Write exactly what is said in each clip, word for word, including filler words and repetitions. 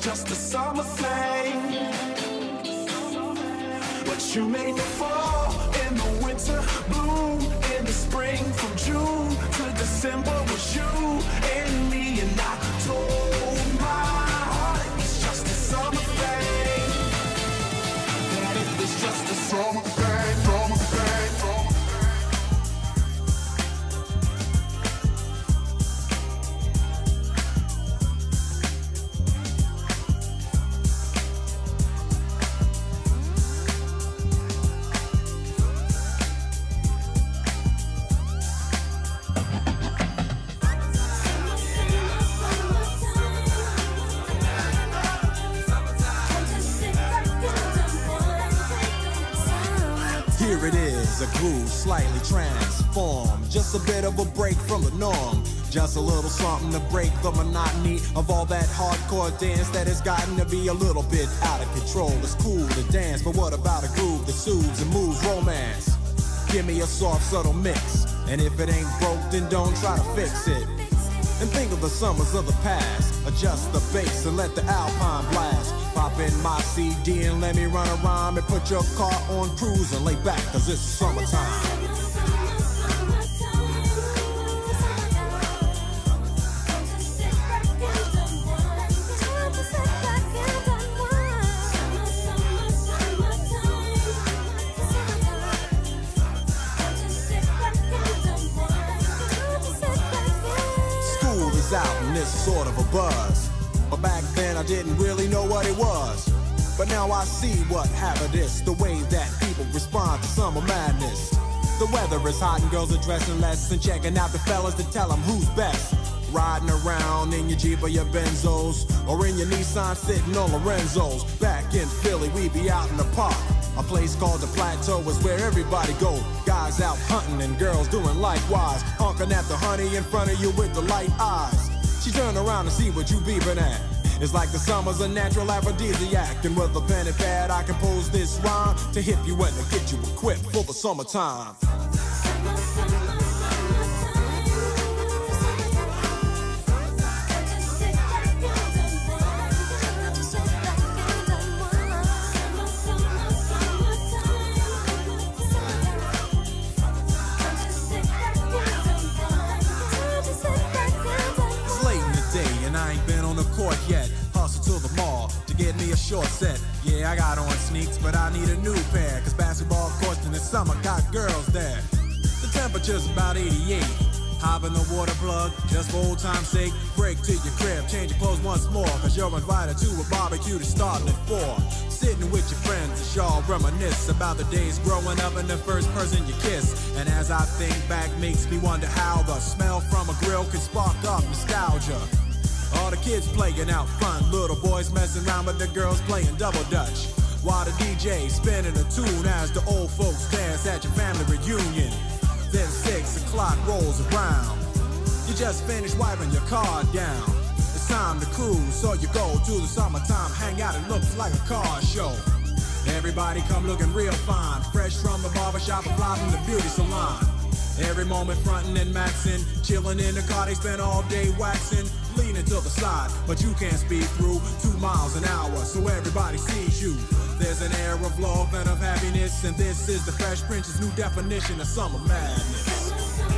just a summer thing. But you made the fall in the winter, bloom in the spring. From June to December was you and me, and I told my heart it was just a summer thing. That it was just a summer thing, summer thing, summer thing. Here it is, a groove slightly transformed. Just a bit of a break from the norm. Just a little something to break the monotony of all that hardcore dance that has gotten to be a little bit out of control. It's cool to dance, but what about a groove that soothes and moves romance? Give me a soft, subtle mix, and if it ain't broke, then don't try to fix it. And think of the summers of the past. Adjust the bass and let the Alpine blast. Pop in my C D and let me run a rhyme, and put your car on cruise and lay back, cause it's summertime. Out and it's sort of a buzz, but back then I didn't really know what it was. But now I see what happened is the way that people respond to summer madness. The weather is hot and girls are dressing less and checking out the fellas to tell them who's best. Riding around in your Jeep or your Benzos, or in your Nissan sitting on Lorenzo's. Back in Philly we be out in the park. A place called the Plateau is where everybody go. Guys out hunting and girls doing likewise, honking at the honey in front of you with the light eyes. She turn around to see what you beeping at. It's like the summer's a natural aphrodisiac, and with a pen and pad I compose this rhyme to hip you and to get you equipped for the summertime. Yet, hustle to the mall to get me a short set. Yeah, I got on sneaks, but I need a new pair, cause basketball courts in the summer got girls there. The temperature's about eighty-eight. Hop in the water plug, just for old time's sake. Break to your crib, change your clothes once more, cause you're invited to a barbecue to start at four. Sitting with your friends as y'all reminisce about the days growing up and the first person you kiss. And as I think back, makes me wonder how the smell from a grill can spark up nostalgia. All the kids playing out front, little boys messing around with the girls playing double dutch, while the D J spinning a tune as the old folks dance at your family reunion. Then six o'clock rolls around, you just finished wiping your car down. It's time to cruise, so you go to the summertime hangout. It looks like a car show. Everybody come looking real fine, fresh from the barbershop or fly from the beauty salon. Every moment frontin' and maxin', chillin' in the car, they spend all day waxing, leaning to the side, but you can't speed through two miles an hour, so everybody sees you. There's an air of love and of happiness, and this is the Fresh Prince's new definition of summer madness.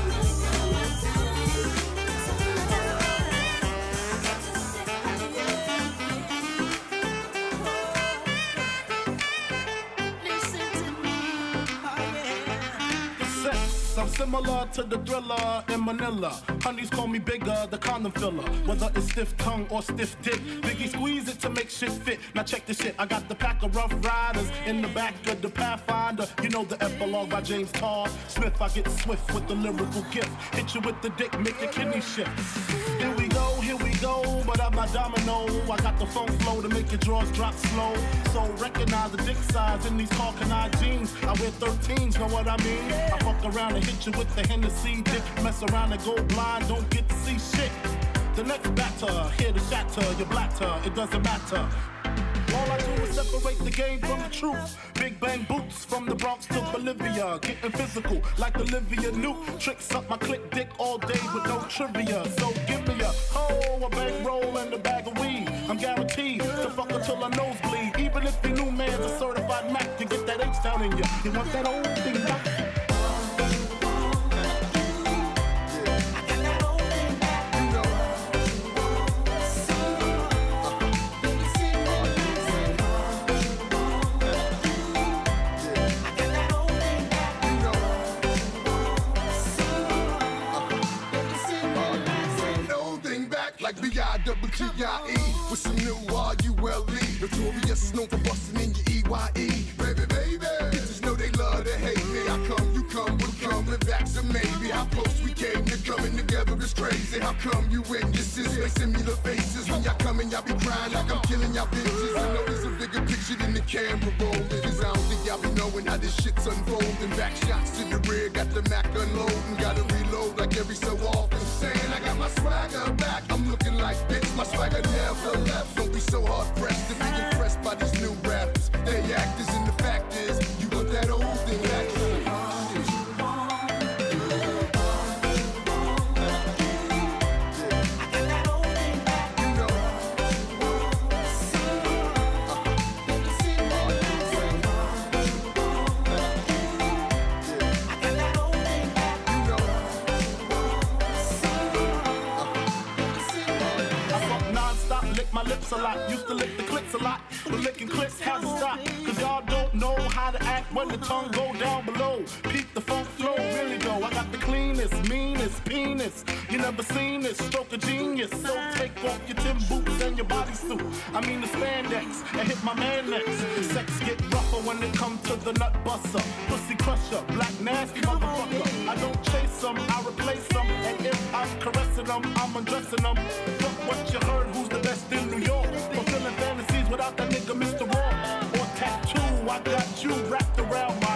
I'm similar to the Thriller in Manila. Honeys call me bigger, the condom filler. Whether it's stiff tongue or stiff dick, Biggie squeeze it to make shit fit. Now check this shit, I got the pack of Rough Riders in the back of the Pathfinder. You know the epilogue by James Todd Smith. I get swift with the lyrical gift. Hit you with the dick, make your kidney shift. Here we go, here we go, but I'm not domino. I got the funk flow to make your drawers drop slow. So recognize the dick size in these Saucony jeans. I wear thirteens, know what I mean? I fuck around and hit you with the Hennessy dick. Mess around and go blind, don't get to see shit. The next batter, here to shatter your blatter, it doesn't matter. All I do is separate the game from the truth. Big bang boots from the Bronx to Bolivia. Getting physical like Olivia Newt. Tricks up my click dick all day with no trivia. So give me a hoe, a bankroll, and a bag of weed. I'm guaranteed to fuck until her nose bleed. Even if your new man's a certified Mac, to get that H down in you. You want that old thing back? Like B I double G I E with some new R U L E. Notorious, known for busting in your E Y E. Baby, baby, bitches know they love to hate me. I come, you come, we come, and back's a maybe. How close we came to coming together is crazy. How come you witnesses make similar faces? When y'all coming, y'all be crying like I'm killing y'all bitches. I know there's a bigger picture than the camera roll. Cause I don't think y'all be knowing how this shit's unfolding. Back shots to the rear, got the Mac unloading. Gotta reload like every so often. Saying I got my swagger back. I'm looking like bitch, my swagger never left. Don't be so hard pressed to be impressed by these new rappers. They actors and the fact is, you want that old thing back. My lips a lot, used to lick the clips a lot, but licking clips had to stop. Cause y'all don't know how to act when the tongue go down below. Peep the funk flow, really though. I got the cleanest, meanest penis. You never seen this, stroke of genius. So take off your Tim boots and your bodysuit. I mean the spandex, and hit my man next. Sex get rougher when it comes to the nut buster. Pussy crusher, black nasty motherfucker. I don't chase them, I replace them. And if I'm caressing them, I'm undressing them. Fuck what you heard, who's the best in New York? Fulfilling fantasies without that nigga Mister Raw. Or tattoo, I got you wrapped around my